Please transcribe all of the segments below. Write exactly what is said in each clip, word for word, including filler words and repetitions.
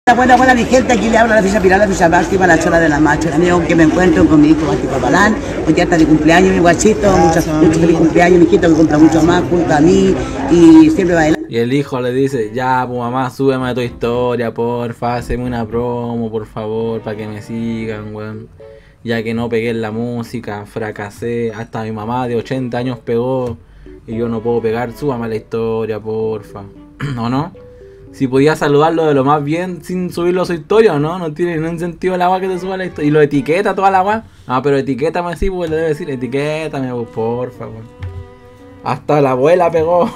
Buena, buena mi gente, aquí le habla la ficha Pilar, la ficha máxima, la chola de la macho, el amigo que me encuentro con mi hijo Mágico Balán, hoy ya está de cumpleaños mi guachito, muchos mucho feliz cumpleaños, mi hijito que cumpla mucho más junto a mí y siempre va a bailar. Y el hijo le dice, ya pues mamá, súbeme a tu historia, porfa, haceme una promo, por favor, para que me sigan, weón. Ya que no pegué en la música, fracasé, hasta mi mamá de ochenta años pegó y yo no puedo pegar, súbame a la historia, porfa. ¿O no? Si podía saludarlo de lo más bien sin subirlo a su historia, ¿o no? No tiene ningún sentido el agua que te suba a la historia. Y lo etiqueta toda la agua. Ah, pero etiquétame así, pues le debe decir, etiquétame, pues, por favor. Hasta la abuela pegó.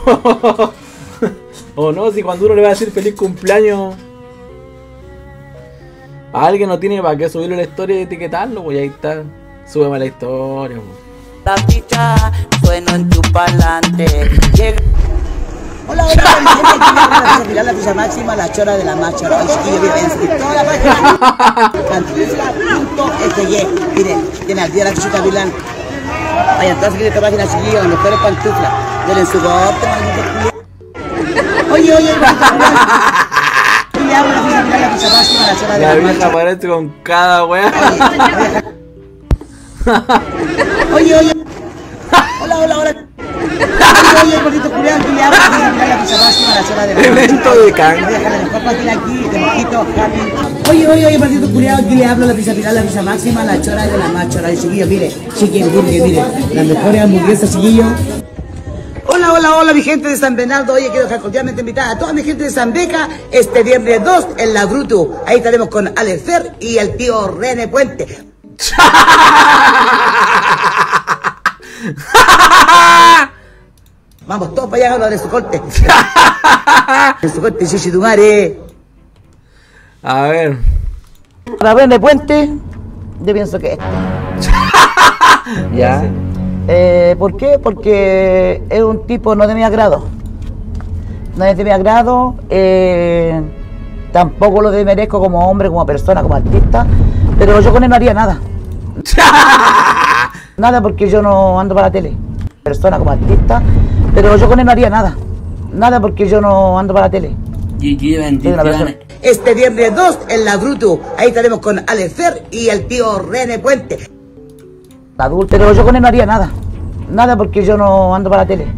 O no, si cuando uno le va a decir feliz cumpleaños a alguien no tiene para qué subirlo a la historia y etiquetarlo, pues ahí está. Súbeme a la historia, pues. La ficha sueno en tu parlante. Llega... Hola, hola, mi gente, aquí le habla la ficha Pilar, la ficha máxima, la chora de la macho, ¿no? Chiquillo, mira, vayan a seguir toda la página pantufla punto f g. Miren, tiene al día la ficha Pilar. Vayan todos a seguir esta página, chiquillos, las mejores pantuflas. Denle su corte, maldito. Oye, oye, aquí le habla la ficha Pilar, la ficha máxima, la chora de la macho. La vieja aparece con cada wea. Oye, oye. Hola, hola, hola. Oye, el gordito culiao, aquí le habla la ficha máxima, la chora de la macho. Evento de can. Aquí, de mojito, oye, oye, oye, partito culiao, aquí le hablo la ficha Pilar, la ficha máxima, la chora de la macho, la de chiquillo, mire, chiquillo, mire, mire, las mejores hamburguesas, chiquillo. Hola, hola, hola, mi gente de San Bernardo. Oye, quiero dejar cordialmente invitada a toda mi gente de San Beca este viernes dos en la Brutu. Ahí estaremos con Alex Fer y el tío René Puente. Vamos todos para allá a hablar de su corte. De su corte, chichitumare. A ver. Para René Puente, yo pienso que este. Ya. Eh, ¿Por qué? Porque es un tipo no de mi agrado. No es de mi agrado. Eh, tampoco lo desmerezco como hombre, como persona, como artista. Pero yo con él no haría nada. Nada, porque yo no ando para la tele. Persona como artista. Pero yo con él no haría nada. Nada, porque yo no ando para la tele. Este viernes dos en la Brutu. Ahí estaremos con Alex Fer y el tío René Puente. Adulto, pero yo con él no haría nada. Nada, porque yo no ando para la tele.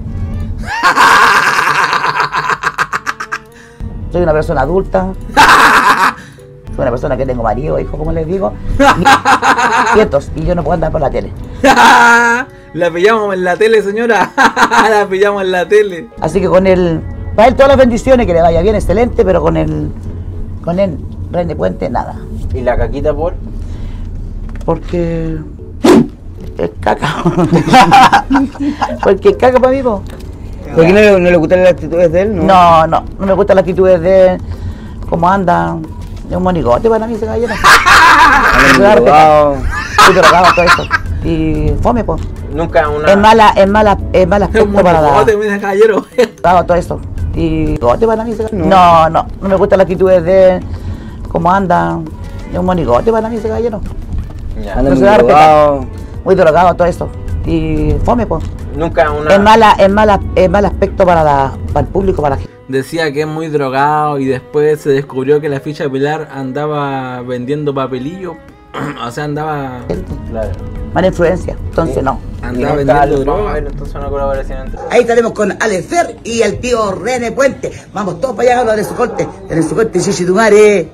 Soy una persona adulta. Soy una persona que tengo marido, hijo, como les digo. Quietos, y yo no puedo andar por la tele. La pillamos en la tele, señora. La pillamos en la tele. Así que con él, para él todas las bendiciones, que le vaya bien, excelente, pero con él, con él, René Puente, nada. ¿Y la caquita por? Porque es caca. Porque es caca para mí, po. ¿Por qué no le, no le gustan las actitudes de él? No, no, no, no me gustan las actitudes de él, cómo anda. Es un monigote para mí ese caballero. Muy drogado, todo eso. Y fome, pues. Nunca una... Es mala, es mala, es mal aspecto para la... mira, caballero. Todo eso. Y gote para mí ese caballero. No, no, no me gustan las actitudes de él, cómo anda. Es un monigote para mí ese caballero. Ya, no muy drogado. Muy drogado, todo eso. Y fome, pues. Nunca una... Es mala, es mala, es mal aspecto para la, para el público, para la gente. Decía que es muy drogado y después se descubrió que la ficha Pilar andaba vendiendo papelillo. O sea, andaba... Claro. Mala influencia, entonces no. Andaba vendiendo droga. Entonces una colaboración entre... Ahí estaremos con Alex Fer y el tío René Puente. Vamos todos para allá a hablar de su corte. De su corte, chichitumare.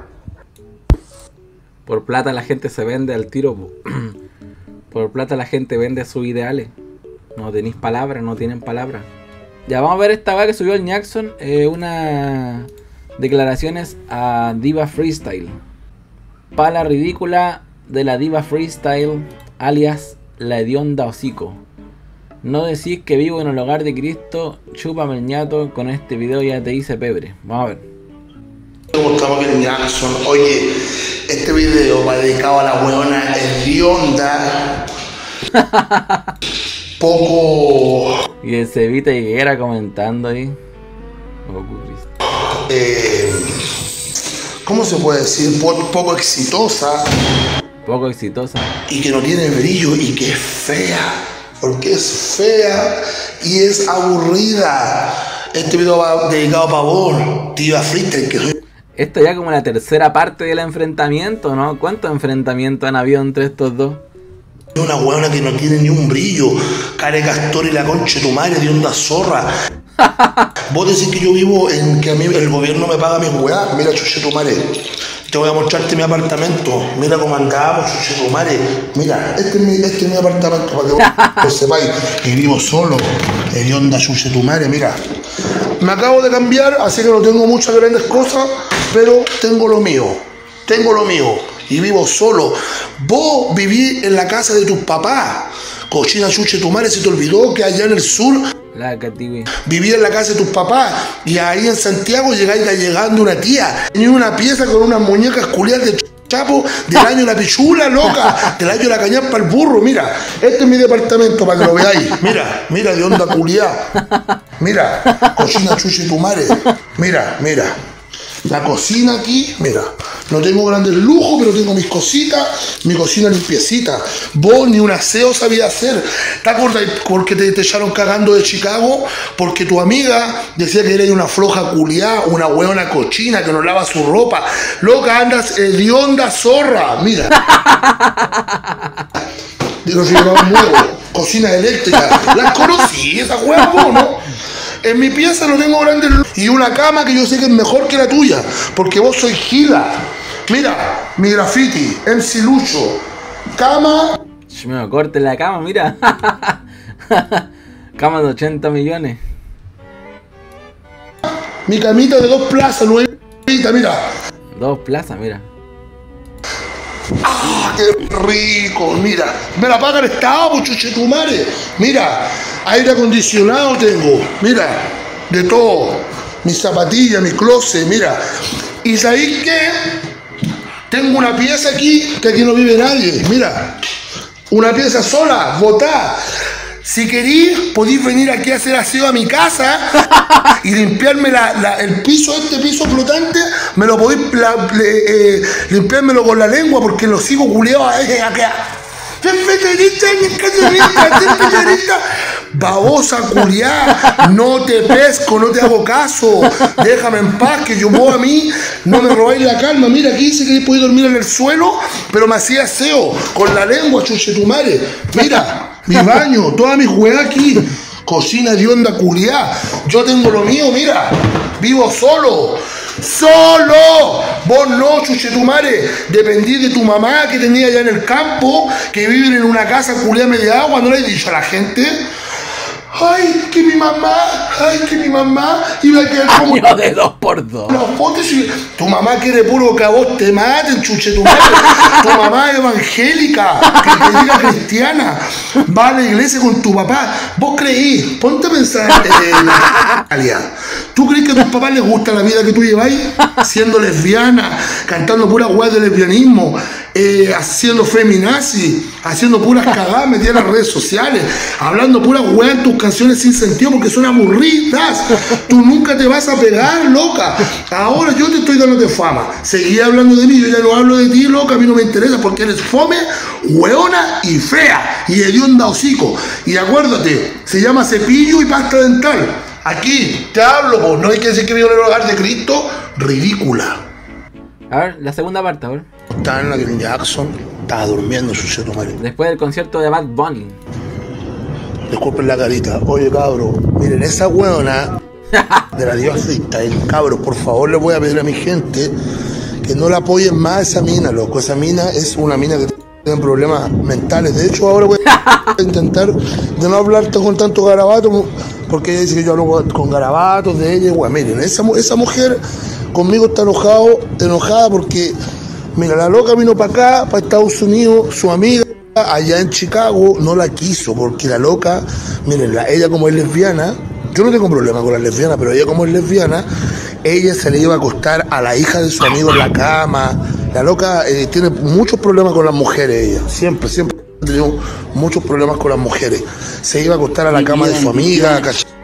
Por plata la gente se vende al tiro. Por plata la gente vende sus ideales. No tenéis palabras, no tienen palabras. Ya vamos a ver esta vez que subió el Jackson. Eh, unas declaraciones a Diva Freestyle. Pala ridícula de la Diva Freestyle, alias la hedionda hocico. No decís que vivo en el hogar de Cristo, chúpame el ñato, con este video ya te hice pebre. Vamos a ver. Como estamos en Jackson, oye, este video va dedicado a la huevona hedionda. Poco... Y el Cevita Higuera comentando ahí. Oh, Cristo. Eh, ¿Cómo se puede decir? Poco, poco exitosa. Poco exitosa. Y que no tiene brillo y que es fea. Porque es fea y es aburrida. Este video va dedicado para vos, Diva Freestyle, que soy... Esto ya como la tercera parte del enfrentamiento, ¿no? ¿Cuántos enfrentamientos han habido entre estos dos? Una huevona que no tiene ni un brillo. Care Castor y la concha de tu madre, de onda zorra. Vos decís que yo vivo en que a mí el gobierno me paga mis weas. Mira, chuche tu madre. Te voy a mostrarte mi apartamento. Mira cómo andamos, chuche tu madre. Mira, este es mi, este es mi apartamento para que vos sepáis que vivo solo. De onda, chuche tu madre, mira. Me acabo de cambiar, así que no tengo muchas grandes cosas, pero tengo lo mío. Tengo lo mío. Y vivo solo. Vos vivís en la casa de tus papás. Cochina chuche tu madre, se te olvidó que allá en el sur la viví en la casa de tus papás. Y ahí en Santiago llegáis llegando una tía. Tenía una pieza con unas muñecas culiadas de chapo del año la pichula, loca. Del año la cañapa para el burro. Mira, este es mi departamento para que lo veáis. Mira, mira de onda culiada. Mira, cochina chuche tu madre. Mira, mira. La cocina aquí, mira, no tengo grandes lujos, pero tengo mis cositas, mi cocina limpiecita. Vos ni un aseo sabía hacer. ¿Te acuerdas porque te, te echaron cagando de Chicago? Porque tu amiga decía que eres una floja culiá, una hueona cochina que no lava su ropa. Loca, andas hedionda zorra, mira. Digo, si llevamos nuevo, cocina eléctrica. Las conocí, esas huevas vos, ¿no? En mi pieza no tengo grandes lujos. Y una cama que yo sé que es mejor que la tuya, porque vos sois gila. Mira, mi graffiti, M C Lucho. Cama. Me corte la cama, mira. Cama de ochenta millones. Mi camita de dos plazas, nuevita, mira. Dos plazas, mira. ¡Ah, qué rico! Mira, me la paga el Estado, chuche tu madre. Mira, aire acondicionado tengo, mira, de todo. Mis zapatillas, mi closet, mira. ¿Y sabéis qué? Tengo una pieza aquí que aquí no vive nadie, mira. Una pieza sola, botada. Si querís, podéis venir aquí a hacer aseo a mi casa y limpiarme la, la, el piso, este piso flotante, me lo podéis la, le, eh, limpiármelo con la lengua porque lo sigo culeado a ella. Babosa culiá, no te pesco, no te hago caso, déjame en paz, que yo vos a mí no me robáis la calma. Mira, aquí dice que podéis dormir en el suelo, pero me hacía aseo con la lengua, chuche tu madre. Mira, mi baño, todas mis weas aquí, cocina de onda culiá. Yo tengo lo mío, mira, vivo solo. ¡Solo! Vos no, chuche tu madre. Dependí de tu mamá que tenía allá en el campo, que viven en una casa culiá media agua. ¿No le he dicho a la gente? Ay, que mi mamá, ay, que mi mamá iba a quedar como... Año de dos por dos. Los botes y... Tu mamá quiere puro que a vos te maten, chuche tu madre. Tu mamá es evangélica, que te diga cristiana. Va a la iglesia con tu papá. Vos creís, ponte a pensar en la... ¿Tú crees que a tus papás les gusta la vida que tú lleváis? Siendo lesbiana, cantando puras weas de lesbianismo, eh, haciendo feminazi, haciendo puras cagadas metidas en las redes sociales, hablando puras weas en tus canciones sin sentido porque son aburridas. Tú nunca te vas a pegar, loca. Ahora yo te estoy dando de fama. Seguí hablando de mí, yo ya no hablo de ti, loca. A mí no me interesa porque eres fome, hueona y fea y hedionda hocico. Y acuérdate, se llama cepillo y pasta dental. Aquí te hablo, pues. No hay que decir que vivo en el hogar de Cristo. Ridícula. A ver, la segunda parte, a ver. Estaba en la que Jackson estaba durmiendo su cheto madre. Después del concierto de Bad Bunny. Disculpen la carita. Oye, cabro, miren, esa hueona de la diva freestyle, cabro, por favor le voy a pedir a mi gente que no la apoyen más a esa mina, loco. Esa mina es una mina que tiene problemas mentales. De hecho, ahora voy a intentar de no hablar con tanto garabato, porque ella dice que yo hablo con garabatos de ella. Bueno, miren, esa, esa mujer conmigo está enojado, enojada porque, mira, la loca vino para acá, para Estados Unidos, su amiga allá en Chicago no la quiso, porque la loca, miren, la, ella como es lesbiana, yo no tengo problema con las lesbianas, pero ella como es lesbiana, ella se le iba a acostar a la hija de su amigo en la cama. La loca eh, tiene muchos problemas con las mujeres, ella, siempre, siempre ha tenido muchos problemas con las mujeres. Se iba a acostar a la cama de su amiga.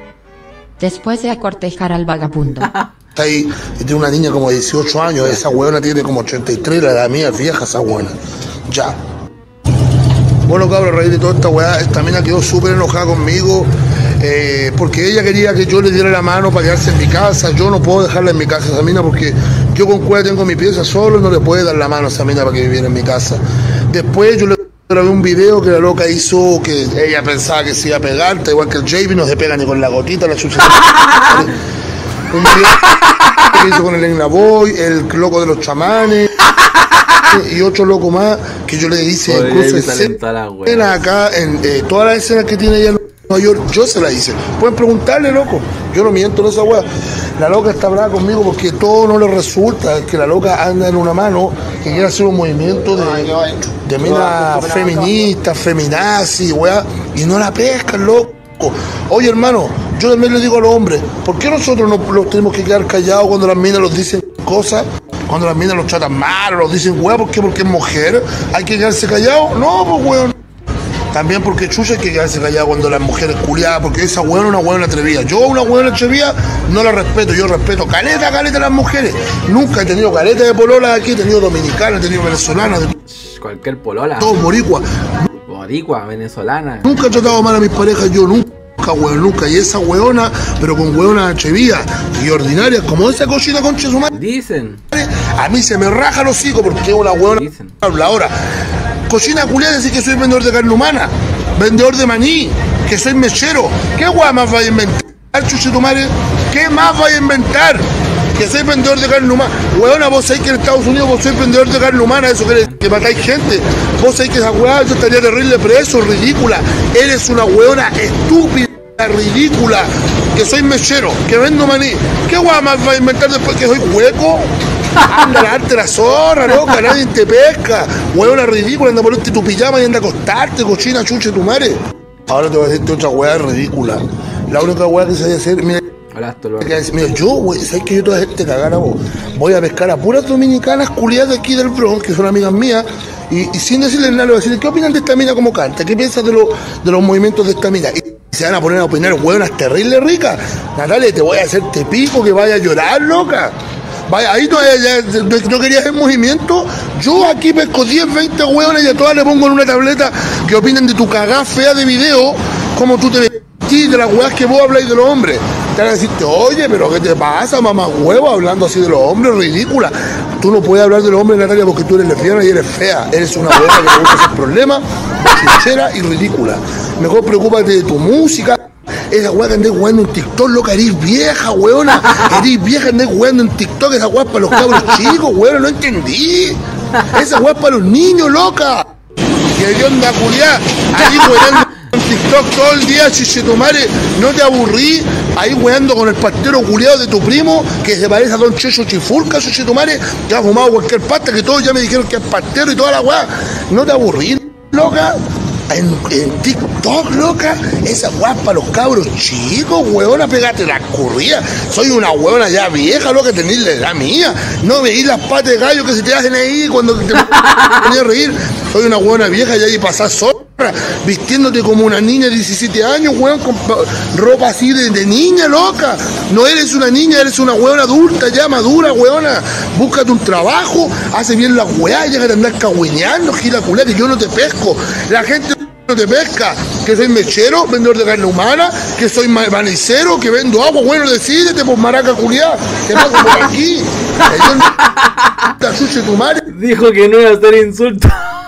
Después de acortejar al vagabundo. Está ahí, y tiene una niña como de dieciocho años, esa huevona tiene como ochenta y tres, la edad mía es vieja esa huevona. Ya. Bueno, cabrón, a raíz de toda esta weá, esta mina quedó súper enojada conmigo. eh, porque ella quería que yo le diera la mano para quedarse en mi casa. Yo no puedo dejarla en mi casa esa mina porque yo con cueva tengo mi pieza solo y no le puedo dar la mano a esa mina para que viviera en mi casa. Después yo le grabé un video que la loca hizo, que ella pensaba que se iba a pegar, está igual que el J B, no se pega ni con la gotita, la chucha. Un video que hizo con el Elena Boy, el loco de los chamanes y otro loco más que yo le hice. Oye, incluso escenas acá en eh, todas las escenas que tiene ella en Nueva York, yo se la hice. Pueden preguntarle, loco, yo no miento en esa wea. La loca está brava conmigo porque todo no le resulta, que la loca anda en una mano que quiere hacer un movimiento de, de mina feminista, feminazi, wea, y no la pescan, loco. Oye, hermano, yo también le digo a los hombres, ¿por qué nosotros no los tenemos que quedar callados cuando las minas los dicen cosas? Cuando las minas los tratan mal, los dicen, weón, ¿por qué? Porque es mujer, hay que quedarse callado. No, pues, weón. También porque chucha hay que quedarse callado cuando las mujeres culiadas, porque esa weón es una weón atrevida. Yo una weón atrevida no la respeto, yo respeto caleta, caleta a las mujeres. Nunca he tenido caleta de polola aquí, he tenido dominicana, he tenido venezolana. De... Cualquier polola. Todo boricua. Boricua, venezolana. Nunca he tratado mal a mis parejas, yo nunca. Nunca, weón, nunca. Y esa weona, pero con weona atrevida y ordinaria, como esa cochina concha su madre. Dicen. A mí se me raja los hocicos porque es una weona. Dicen. Habla ahora. Cochina culiada decir que soy vendedor de carne humana, vendedor de maní, que soy mechero. ¿Qué weá más vaya a inventar, chuche tu madre? ¿Qué más vaya a inventar? Que soy vendedor de carne humana. Weona, vos sabés que en Estados Unidos vos sois vendedor de carne humana, eso quiere decir que matáis gente. Vos sabés que esa weá yo estaría terrible preso, ridícula. Eres una weona estúpida, ridícula, que soy mechero, que vendo maní. ¿Qué weá más va a inventar después que soy hueco? Anda a darte la zorra, loca, nadie te pesca. Weona ridícula, anda a ponerte tu pijama y anda a acostarte, cochina, chuche tu madre. Ahora te voy a decirte otra weá ridícula. La única weá que se debe hacer, mira. Mira, yo, güey, ¿sabes que yo te voy a hacerte cagar a vos? Voy a pescar a puras dominicanas culiadas de aquí del Bronx, que son amigas mías, y, y sin decirles nada, le voy a decir, ¿qué opinan de esta mina como canta? ¿Qué piensas de, lo, de los movimientos de esta mina? Y se van a poner a opinar, hueonas terribles ricas. Natalia, te voy a hacer te pico, que vaya a llorar, loca. Vaya, ahí no, ya, no, no querías el movimiento. Yo aquí pesco diez, veinte hueones y a todas le pongo en una tableta que opinen de tu cagá fea de video, como tú te vestís, de las hueas que vos habláis de los hombres. Te van a decirte, oye, pero ¿qué te pasa, mamá huevo, hablando así de los hombres? Ridícula. Tú no puedes hablar de los hombres, Natalia, porque tú eres lesbiana y eres fea. Eres una hueá que te gusta hacer problemas, sincera y ridícula. Mejor preocúpate de tu música. Esa weá que andés jugando en TikTok, loca, eres vieja, weona. Eres vieja, andés jugando en TikTok. Esa weá es para los cabros chicos, weona, no entendí. Esa weá es para los niños, loca. Que onda culiá, ahí weando en TikTok todo el día, chichetumare, no te aburrí. Ahí weando con el pastero culiado de tu primo, que se parece a Don Checho Chifurca, chichetumare, que ha fumado cualquier pasta, que todos ya me dijeron que es pastero y toda la weá. No te aburrí, loca. En, en TikTok, loca, esa weá para los cabros chicos, weona, pegate la curría. Soy una weona ya vieja, loca, tenés la edad mía. No veís las patas de gallo que se te hacen ahí cuando te pones a reír. Soy una weona vieja ya y pasás zorra, vistiéndote como una niña de diecisiete años, weón, con ropa así de, de niña, loca. No eres una niña, eres una weona adulta ya, madura, weona. Búscate un trabajo, hace bien la weá, llega a andar cagüeñando, gira culá, que yo no te pesco. La gente no te pesca, que soy mechero, vendedor de carne humana, que soy manicero, que vendo agua. Bueno, decídete, pues maraca culiá, te paso por aquí. Yo, tu madre. Dijo que no iba a hacer insulto.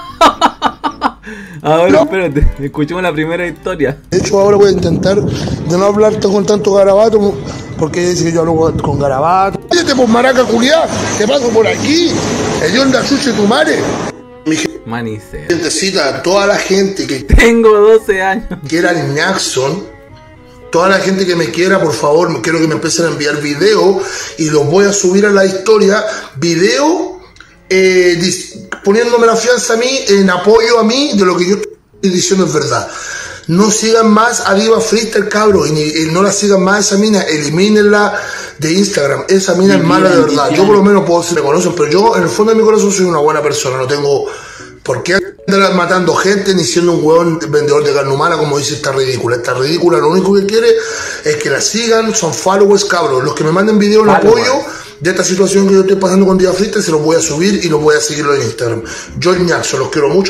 Ahora, no. Espérate, escuchemos la primera historia. De hecho, ahora voy a intentar de no hablarte con tanto garabato, porque dice que yo hablo con garabato. Decídete, pues maraca culiá, te paso por aquí. El yo anda chuche tu madre. Mi Manicero. Gentecita, toda la gente que tengo doce años quiera el Jackson, toda la gente que me quiera, por favor, quiero que me empiecen a enviar videos y los voy a subir a la historia, video eh, poniéndome la fianza a mí, en apoyo a mí de lo que yo estoy diciendo es verdad. No sigan más a Diva Freestyle, cabro, y, y no la sigan más esa mina, elimínenla de Instagram. Esa mina es mala de verdad. Yo por lo menos puedo ser, me conocen, pero yo en el fondo de mi corazón soy una buena persona. No tengo por qué andar matando gente ni siendo un huevón vendedor de carne humana, como dice esta ridícula. Esta ridícula lo único que quiere es que la sigan, son followers, cabros. Los que me manden videos en apoyo de esta situación que yo estoy pasando con Diva Freestyle, se los voy a subir y los voy a seguirlo en Instagram. Yo el Ñaxo, los quiero mucho, hermano.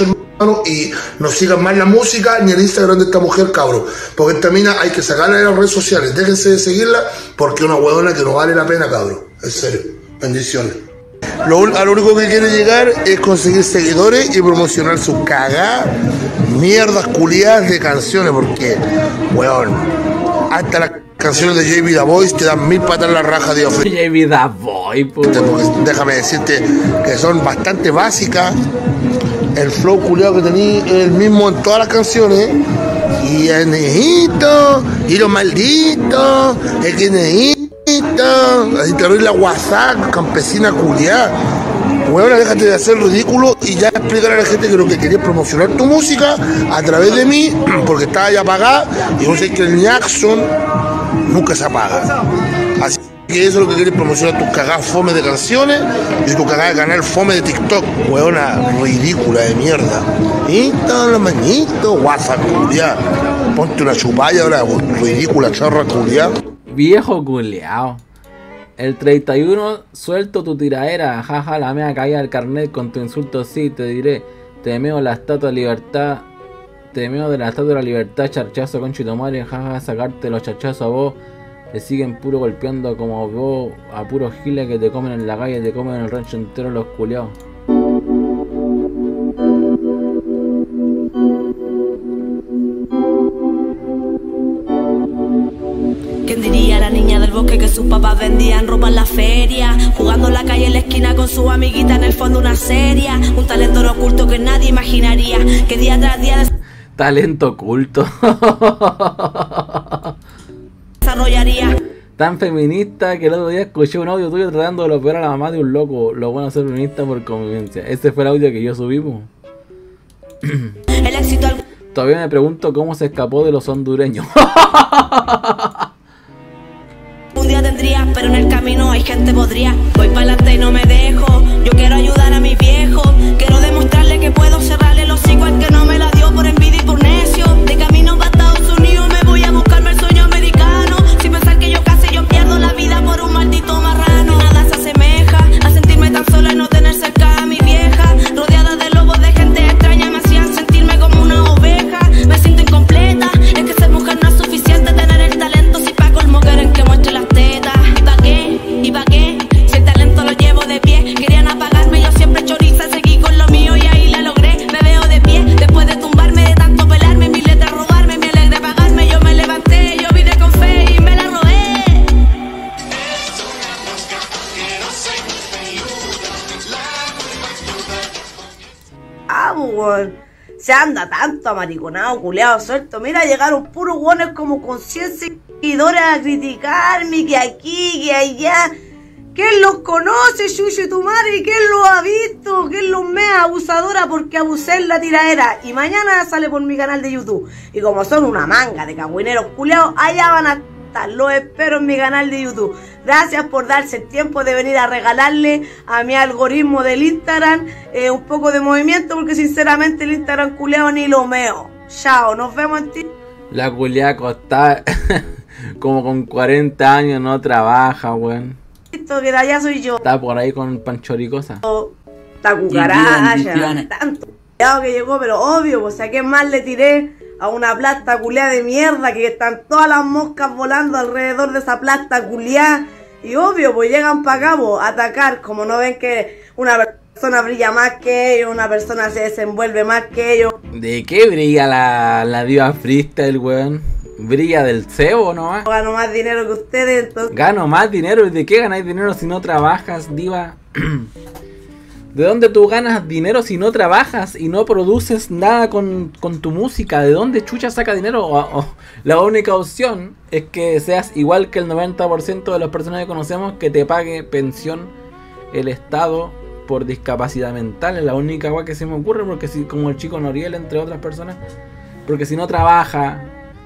y no sigan más la música ni el Instagram de esta mujer, cabrón. Porque esta mina hay que sacarla de las redes sociales. Déjense de seguirla porque es una huevona que no vale la pena, cabrón. En serio. Bendiciones. Lo, a lo único que quiere llegar es conseguir seguidores y promocionar sus cagadas, mierdas culiadas de canciones. Porque, weón, hasta las canciones de J B The Voice te dan mil patas en la raja de ofrecer. J B The Voice, puto. Déjame decirte que son bastante básicas. El flow culiado que tenía es el mismo en todas las canciones. Y el nejito, y lo maldito, es que nejito, así te doy la WhatsApp, campesina culiada. Bueno, déjate de hacer ridículo y ya explicar a la gente que lo que querías promocionar tu música a través de mí, porque estaba ya apagada, y yo sé que el Jackson nunca se apaga. Así que eso es lo que quieres promocionar, tus cagadas fome de canciones y tu cagada de canal fome de TikTok, huevona ridícula de mierda. Y todos los manitos, WhatsApp culiá. Ponte una chupalla ahora, ridícula chorra culiá. Viejo culiao. El treinta y uno suelto tu tiradera, jaja, la mea caída del carnet con tu insulto, sí, te diré. Te meo la estatua de libertad. Te meo de la estatua de la libertad, charchazo con chitomadre, jaja, sacarte los charchazos a vos. Te siguen puro golpeando como vos a puros giles que te comen en la calle, te comen en el rancho entero los culiados. ¿Quién diría la niña del bosque que sus papás vendían ropa en la feria? Jugando en la calle en la esquina con su amiguita en el fondo una serie. Un talento oculto que nadie imaginaría, que día tras día talento oculto. desarrollaría. Tan feminista que el otro día escuché un audio tuyo tratando de lo peor a la mamá de un loco. Lo bueno es ser feminista por convivencia. Ese fue el audio que yo subimos. El éxito al... Todavía me pregunto cómo se escapó de los hondureños. Un día tendría, pero en el camino hay gente podría. Voy para adelante y no me dejo. Yo quiero ayudar a mis viejos. Quiero demostrarle que puedo cerrarle los hocico al que no me la dio por envidia y por necio. De camino para Estados Unidos me voy a buscarme el sueño americano. Sin pensar que yo casi yo pierdo la vida por un maldito marrano. Nada se asemeja a sentirme tan sola y no tener cerca a mi vieja. Rodeada de lobos de gente extraña me hacían sentirme como una oveja. Me siento incompleta, es que ser mujer no es suficiente. Tener el talento si pa' colmo quieren que muestre las tetas. ¿Y pa' qué? ¿Y pa' qué? Si el talento lo llevo de pie. Querían apagarme, yo siempre choriza, seguí con lo mío y ahí la logré. Me veo de pie, después de tumbarme, de tanto pelarme, mis letras robarme, me alegre pagarme. Yo me levanté, yo vine con fe y me la robé. Ah, weón. Se anda tanto amariconado, culeado, suelto. Mira, llegaron puros guones como con cien seguidores a criticarme, que aquí, que allá. ¿Quién los conoce, Chucho y tu madre? ¿Quién los ha visto? ¿Quién los mea abusadora porque abusé en la tiradera? Y mañana sale por mi canal de YouTube. Y como son una manga de cagüineros culeados, allá van a estar. Los espero en mi canal de YouTube. Gracias por darse el tiempo de venir a regalarle a mi algoritmo del Instagram eh, un poco de movimiento, porque sinceramente el Instagram culeado ni lo meo. Chao, nos vemos en ti. La culiada acostada como con cuarenta años, no trabaja, weón. Que de allá soy yo. Está por ahí con panchoricosa. Esta cucaracha, tanto cuidado que llegó, pero obvio, pues a quién más le tiré a una plasta culeada de mierda, que están todas las moscas volando alrededor de esa plasta culeada. Y obvio, pues llegan para acá, pues, a atacar, como no ven que una persona brilla más que ellos, una persona se desenvuelve más que ellos. ¿De qué brilla la, la diva freestyle, weón? ¿Brilla del cebo nomás? Gano más dinero que ustedes, entonces... Gano más dinero. ¿Y de qué ganáis dinero si no trabajas, diva? ¿De dónde tú ganas dinero si no trabajas y no produces nada con, con tu música? ¿De dónde chucha saca dinero? O, o, la única opción es que seas igual que el noventa por ciento de las personas que conocemos, que te pague pensión el Estado por discapacidad mental. Es la única agua que se me ocurre, porque si, como el chico Noriel, entre otras personas, porque si no trabaja,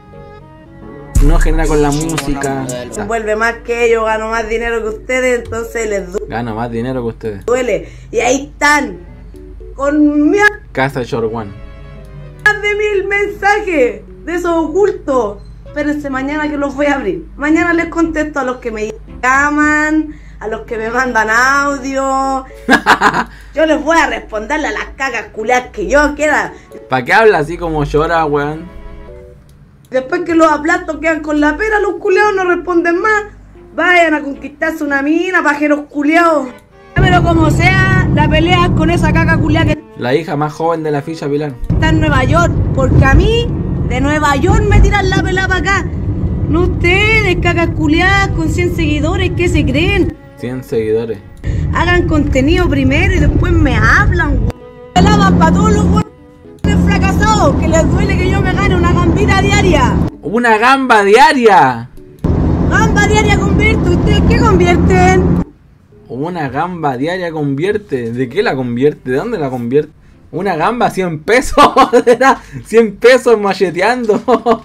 no genera con la música, se vuelve más que ellos, gano más dinero que ustedes, entonces les duele. Gano más dinero que ustedes. Duele. Y ahí están, con mi... Casa de Short One. Más de mil mensajes de esos ocultos. Espérense mañana que los voy a abrir. Mañana les contesto a los que me llaman, a los que me mandan audio. Yo les voy a responderle a las cacas culiadas que yo quiera. ¿Para qué habla así como llora, weón? Después que los aplastos quedan con la pera, los culiados no responden más. Vayan a conquistarse una mina, pajeros culiados. Pero como sea, la pelea es con esa caca culiada que La hija más joven de la ficha Pilar. está en Nueva York. Porque a mí, de Nueva York me tiran la pelada para acá. No ustedes, cacas culiadas con cien seguidores, ¿qué se creen? cien seguidores. Hagan contenido primero y después me hablan, güey. Pelaban para todos los güeyes fracasados, que les duele que yo me gane una gambita diaria. ¡Una gamba diaria! Gamba diaria convierto, ¿ustedes qué convierten? Una gamba diaria convierte. ¿De qué la convierte? ¿De dónde la convierte? Una gamba, cien pesos. cien pesos macheteando.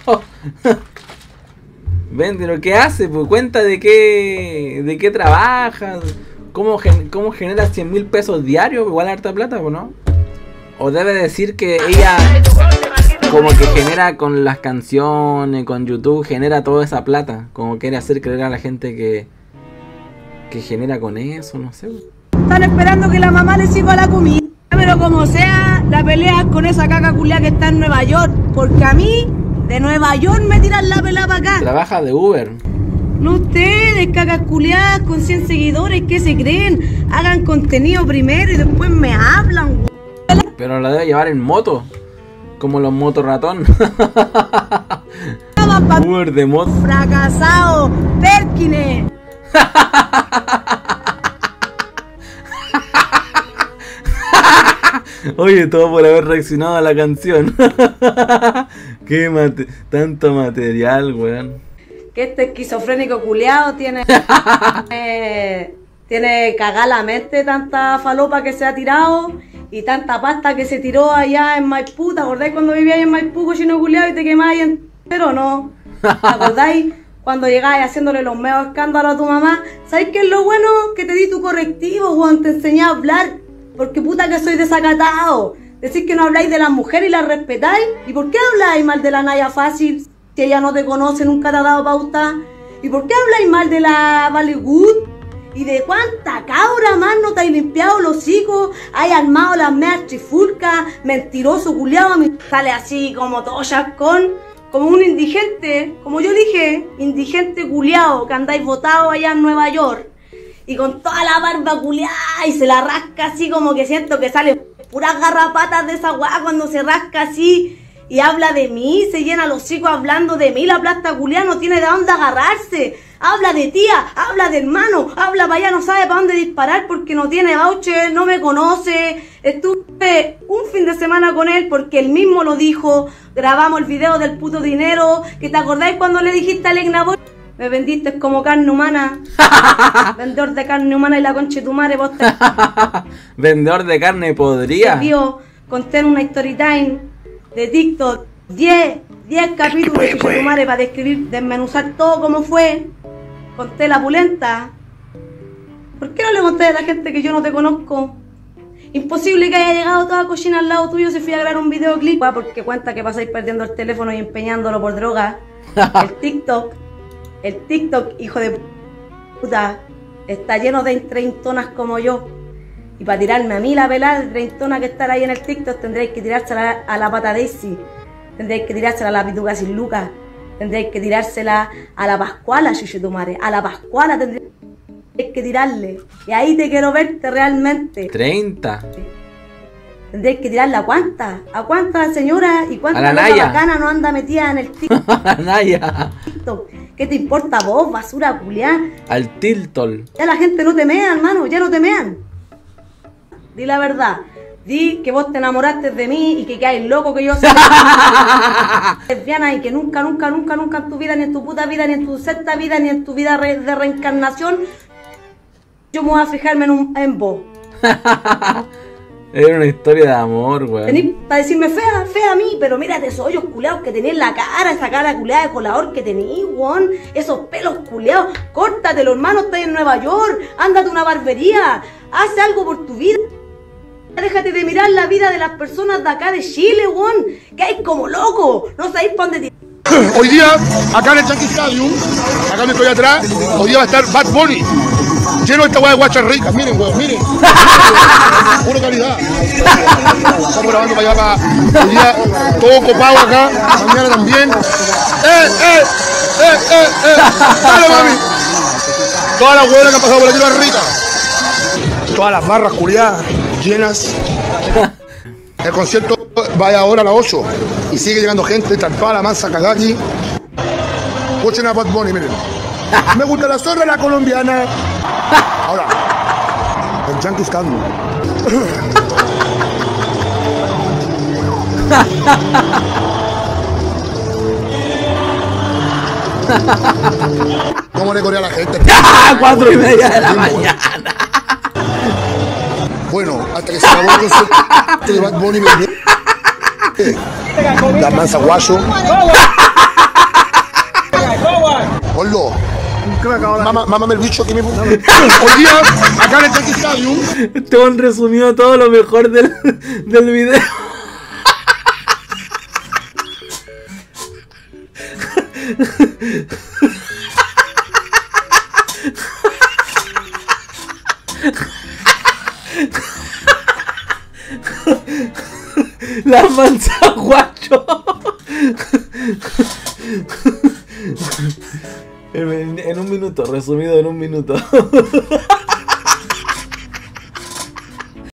Ven, pero ¿qué hace? Pues cuenta de qué de qué trabajas. ¿Cómo, gen cómo genera cien mil pesos diarios? Igual harta plata, ¿o no? O debe decir que ella como que genera con las canciones, con YouTube, genera toda esa plata. Como quiere hacer creer a la gente que que genera con eso, no sé. Están esperando que la mamá les sirva la comida. Pero como sea, la pelea es con esa caca culiada que está en Nueva York. Porque a mí, de Nueva York me tiran la pelada para acá. Trabaja de Uber. No ustedes, cacas culiadas con cien seguidores, ¿qué se creen? Hagan contenido primero y después me hablan, güey. Pero la debe llevar en moto. Como los motorratón. Uber de moto. Fracasado, Perkines. Oye, todo por haber reaccionado a la canción. Qué mate tanto material, weón. Que este esquizofrénico culiado tiene eh, tiene cagada la mente, tanta falopa que se ha tirado y tanta pasta que se tiró allá en Maipú. ¿Te acordáis cuando vivíais en Maipú, cochino culiado, y te quemáis entero? No. ¿Te acordáis cuando llegáis haciéndole los meos escándalos a tu mamá? ¿Sabes qué es lo bueno? Que te di tu correctivo, Juan, te enseñé a hablar. Porque puta que soy desacatado. Decís que no habláis de las mujeres y las respetáis. ¿Y por qué habláis mal de la Naya Fácil si ella no te conoce, nunca te ha dado pauta? ¿Y por qué habláis mal de la Bollywood? ¿Y de cuánta cabra más no te hay limpiado los hocicos? Hay armado las meas trifulcas, mentiroso culiado. Sale así como todo chascón, como un indigente, como yo dije, indigente culiado que andáis votado allá en Nueva York. Y con toda la barba culiada y se la rasca así, como que siento que sale puras garrapatas de esa weá cuando se rasca así y habla de mí, se llena los hocicos hablando de mí. La plasta culiada no tiene de dónde agarrarse. Habla de tía, habla de hermano, habla para allá, no sabe para dónde disparar porque no tiene voucher, no me conoce. Estuve un fin de semana con él porque él mismo lo dijo. Grabamos el video del puto dinero. ¿Que te acordáis cuando le dijiste a Legna Boy? Me vendiste como carne humana. Vendedor de carne humana y la concha de tu madre, vos te... Vendedor de carne podría. Vio, conté en una story time de TikTok diez capítulos de tu madre para describir, desmenuzar todo como fue. Conté la pulenta. ¿Por qué no le conté a la gente que yo no te conozco? Imposible que haya llegado toda cochina al lado tuyo si fui a grabar un videoclip. Porque cuenta que pasáis perdiendo el teléfono y empeñándolo por droga. El TikTok. El TikTok, hijo de puta, está lleno de treintonas como yo. Y para tirarme a mí la pelada de treintona que estar ahí en el TikTok, tendréis que tirársela a la pata Daisy, tendréis que tirársela a la pituca sin Lucas, tendréis que tirársela a la Pascuala, chuchetumare, a la Pascuala tendréis que tirarle. Y ahí te quiero verte realmente. treinta. Tendréis que tirarla a cuántas, a cuántas señora y cuántas a la Naya. Bacana no anda metida en el TikTok. A la Naya. ¿Qué te importa vos, basura culiá? Al Tiltol. Ya la gente no te mea, hermano, ya no te mean. Di la verdad. Di que vos te enamoraste de mí y que quedáis loco que yo soy lesbiana y que nunca, nunca, nunca, nunca en tu vida, ni en tu puta vida, ni en tu sexta vida, ni en tu vida re de reencarnación, yo me voy a fijarme en, un, en vos. Era una historia de amor, weón. Tenís para decirme fea, fea a mí, pero mírate esos hoyos culeados que tenés en la cara, esa cara culeada de colador que tenés, weón. Esos pelos culeados, córtatelo, hermano, estás en Nueva York, ándate a una barbería, haz algo por tu vida. Déjate de mirar la vida de las personas de acá de Chile, weón. Que hay como loco, no sabéis para dónde Hoy día, acá en el Yankee Stadium, acá me estoy atrás, hoy día va a estar Bad Bunny. Lleno esta weá de guachas ricas, miren, weón, miren. Pura calidad. Estamos grabando para allá, para hoy día, todo copado acá, mañana también. ¡Eh, eh! ¡Eh, eh, eh! ¡Dale, mami! Todas las huevas que han pasado por aquí son ricas. Todas las barras culiadas, llenas. El concierto vaya ahora a las ocho y sigue llegando gente, están toda la masa cagada aquí. Escuchen a Bad Bunny, miren. Me gusta la zorra la colombiana. Ahora, el Yankee Scandal. ¿Cómo le corría a la gente? Cuatro y media de la mañana. Bueno, hasta que se acabó el concierto de Bad Bunny, me la mansa guacho. Gordo, Mamá, mámame el bicho aquí mismo. Hoy día, acá en el Yankee Stadium. Te han resumido todo lo mejor del, del video. La mansa guacho. En, en un minuto, resumido en un minuto.